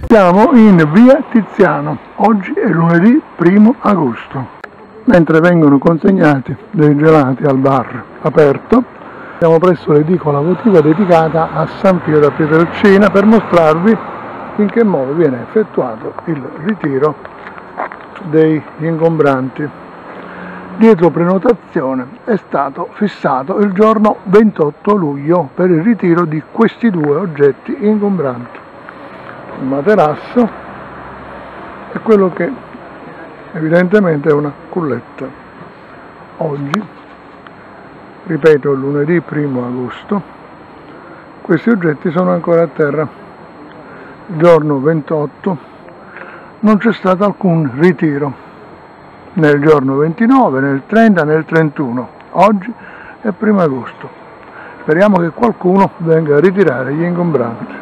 Siamo in via Tiziano, oggi è lunedì 1 agosto. Mentre vengono consegnati dei gelati al bar aperto, siamo presso l'edicola votiva dedicata a San Pio da Pietrelcina per mostrarvi in che modo viene effettuato il ritiro degli ingombranti. Dietro prenotazione è stato fissato il giorno 28 luglio per il ritiro di questi due oggetti ingombranti. Il materasso e quello che evidentemente è una culletta. Oggi, ripeto, lunedì 1 agosto, questi oggetti sono ancora a terra. Il giorno 28 non c'è stato alcun ritiro, né il giorno 29, né il 30, né il 31. Oggi è 1 agosto. Speriamo che qualcuno venga a ritirare gli ingombranti.